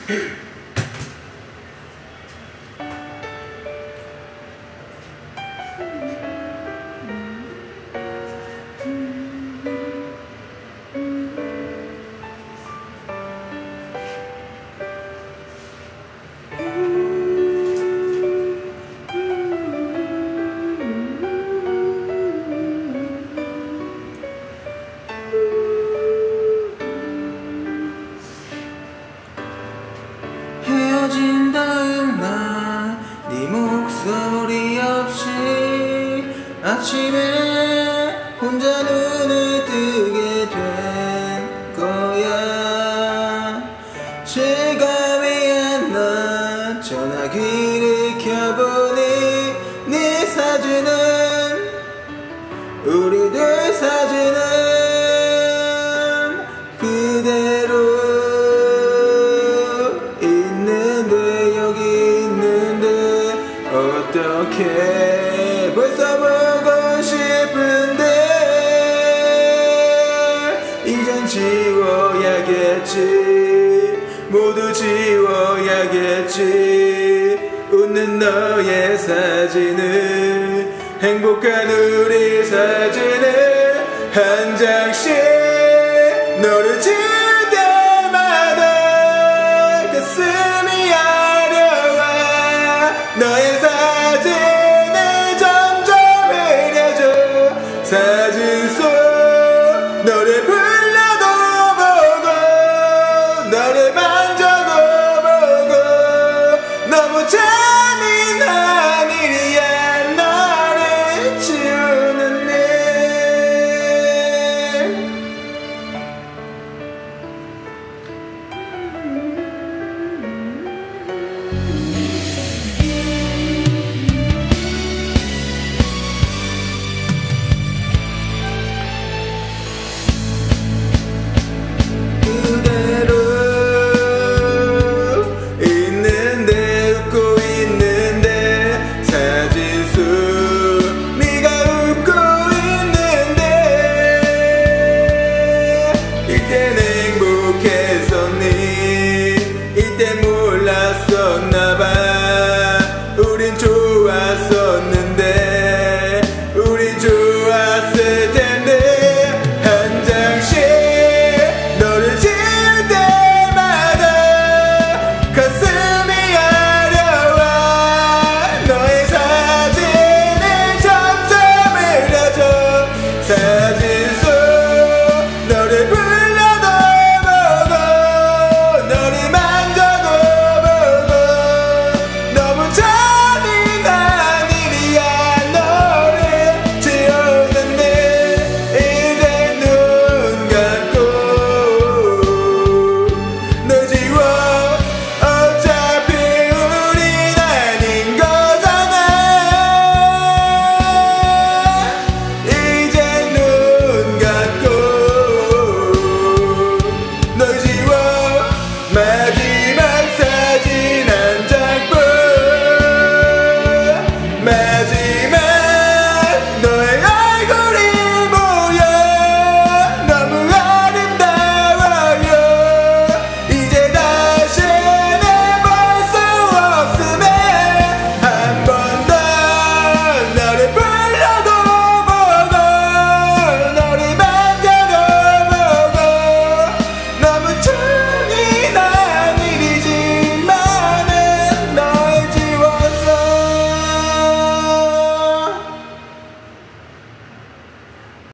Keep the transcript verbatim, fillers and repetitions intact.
헤어진 다음 날 네 목소리 없이 아침에 혼자 눈을 뜨게 된 거야. 실감이 안 나 전화기를 켜보니 네 사진은 우리들 사진은 그대로 있는데 여기 있는데 어떻게 벌써 보고 싶은데 이젠 지워야겠지 모두 지워야겠지 웃는 너의 사진을 행복한 우리 사진을 한 장씩 너를 지울 때마다 가슴이 아려와 너의 사진을 점점 흐려져 사진 속 너를 불러도 보고 너를 만져도 보고 너무 잔인한 일이야 너를 지우는 일.